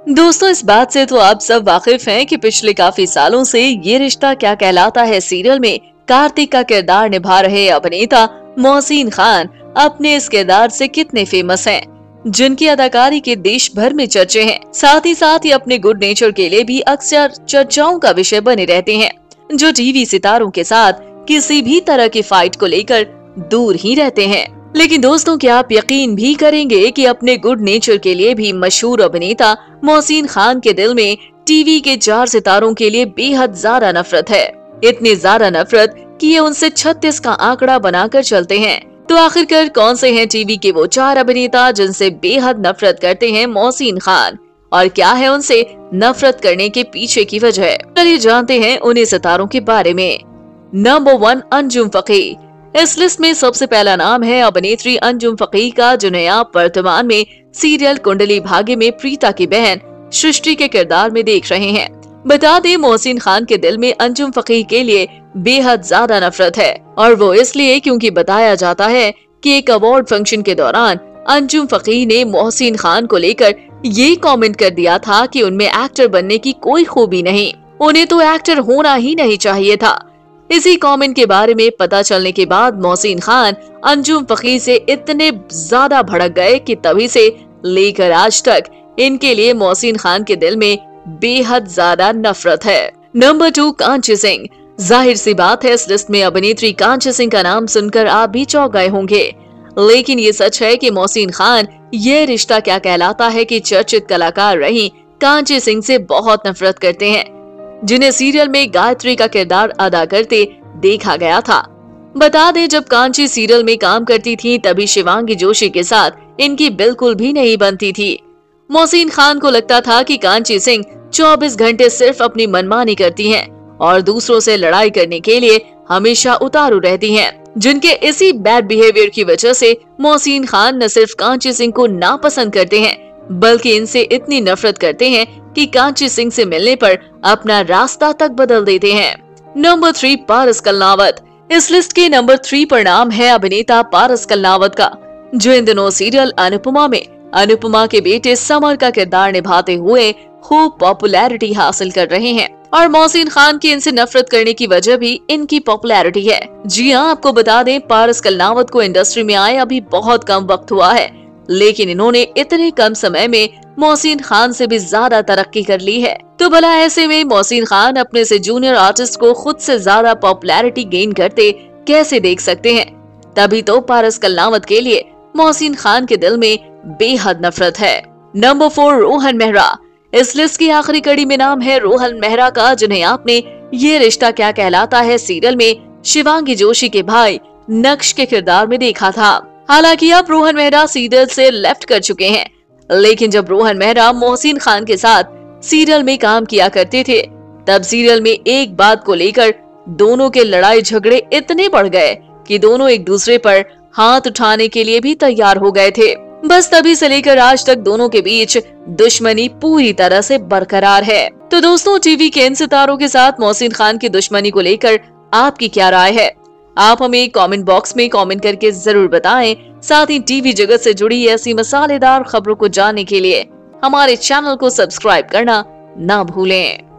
दोस्तों, इस बात से तो आप सब वाकिफ हैं कि पिछले काफी सालों से ये रिश्ता क्या कहलाता है सीरियल में कार्तिक का किरदार निभा रहे अभिनेता मोहसिन खान अपने इस किरदार से कितने फेमस हैं, जिनकी अदाकारी के देश भर में चर्चे हैं। साथ ही साथ ये अपने गुड नेचर के लिए भी अक्सर चर्चाओं का विषय बने रहते हैं, जो टीवी सितारों के साथ किसी भी तरह की फाइट को लेकर दूर ही रहते हैं। लेकिन दोस्तों, क्या आप यकीन भी करेंगे कि अपने गुड नेचर के लिए भी मशहूर अभिनेता मोहसिन खान के दिल में टीवी के 4 सितारों के लिए बेहद ज्यादा नफरत है। इतनी ज्यादा नफरत कि ये उनसे 36 का आंकड़ा बनाकर चलते हैं। तो आखिरकार कौन से हैं टीवी के वो 4 अभिनेता जिनसे बेहद नफरत करते हैं मोहसिन खान, और क्या है उनसे नफरत करने के पीछे की वजह? चलिए जानते हैं उन्हीं सितारों के बारे में। नंबर 1, अंजुम फकीर। इस लिस्ट में सबसे पहला नाम है अभिनेत्री अंजुम फकीर का, जिन्हें आप वर्तमान में सीरियल कुंडली भाग्य में प्रीता की बहन सृष्टि के किरदार में देख रहे हैं। बता दें, मोहसिन खान के दिल में अंजुम फकीर के लिए बेहद ज्यादा नफरत है, और वो इसलिए क्योंकि बताया जाता है कि एक अवार्ड फंक्शन के दौरान अंजुम फकीर ने मोहसिन खान को लेकर ये कमेंट कर दिया था कि उनमें एक्टर बनने की कोई खूबी नहीं, उन्हें तो एक्टर होना ही नहीं चाहिए था। इसी कमेंट के बारे में पता चलने के बाद मोहसिन खान अंजुम फकीर से इतने ज्यादा भड़क गए कि तभी से लेकर आज तक इनके लिए मोहसिन खान के दिल में बेहद ज्यादा नफरत है। नंबर 2, कांची सिंह। जाहिर सी बात है, इस लिस्ट में अभिनेत्री कांची सिंह का नाम सुनकर आप भी चौंक गए होंगे, लेकिन ये सच है कि मोहसिन खान ये रिश्ता क्या कहलाता है कि चर्चित कलाकार रही कांची सिंह से बहुत नफरत करते हैं, जिन्हें सीरियल में गायत्री का किरदार अदा करते देखा गया था। बता दें, जब कांची सीरियल में काम करती थी तभी शिवांगी जोशी के साथ इनकी बिल्कुल भी नहीं बनती थी। मोहसिन खान को लगता था कि कांची सिंह 24 घंटे सिर्फ अपनी मनमानी करती हैं और दूसरों से लड़ाई करने के लिए हमेशा उतारू रहती हैं, जिनके इसी बैड बिहेवियर की वजह से मोहसिन खान न सिर्फ कांची सिंह को नापसंद करते हैं, बल्कि इनसे इतनी नफरत करते हैं कि कांची सिंह से मिलने पर अपना रास्ता तक बदल देते हैं। नंबर 3, पारस कलनावत। इस लिस्ट के नंबर 3 पर नाम है अभिनेता पारस कलनावत का, जो इन दिनों सीरियल अनुपमा में अनुपमा के बेटे समर का किरदार निभाते हुए खूब पॉपुलैरिटी हासिल कर रहे हैं, और मोहसिन खान की इनसे नफरत करने की वजह भी इनकी पॉपुलैरिटी है। जी हाँ, आपको बता दें, पारस कलनावत को इंडस्ट्री में आए अभी बहुत कम वक्त हुआ है, लेकिन इन्होंने इतने कम समय में मोहसिन खान से भी ज्यादा तरक्की कर ली है। तो भला ऐसे में मोहसिन खान अपने से जूनियर आर्टिस्ट को खुद से ज्यादा पॉपुलैरिटी गेन करते कैसे देख सकते हैं? तभी तो पारस कलनावत के लिए मोहसिन खान के दिल में बेहद नफरत है। नंबर 4, रोहन मेहरा। इस लिस्ट की आखिरी कड़ी में नाम है रोहन मेहरा का, जिन्हें आपने ये रिश्ता क्या कहलाता है सीरियल में शिवांगी जोशी के भाई नक्श के किरदार में देखा था। हालांकि अब रोहन मेहरा सीरियल से लेफ्ट कर चुके हैं, लेकिन जब रोहन मेहरा मोहसिन खान के साथ सीरियल में काम किया करते थे, तब सीरियल में एक बात को लेकर दोनों के लड़ाई झगड़े इतने बढ़ गए कि दोनों एक दूसरे पर हाथ उठाने के लिए भी तैयार हो गए थे। बस तभी से लेकर आज तक दोनों के बीच दुश्मनी पूरी तरह से बरकरार है। तो दोस्तों, टीवी के इन सितारों के साथ मोहसिन खान की दुश्मनी को लेकर आपकी क्या राय है? आप हमें कमेंट बॉक्स में कमेंट करके जरूर बताएं। साथ ही टीवी जगत से जुड़ी ऐसी मसालेदार खबरों को जानने के लिए हमारे चैनल को सब्सक्राइब करना ना भूलें।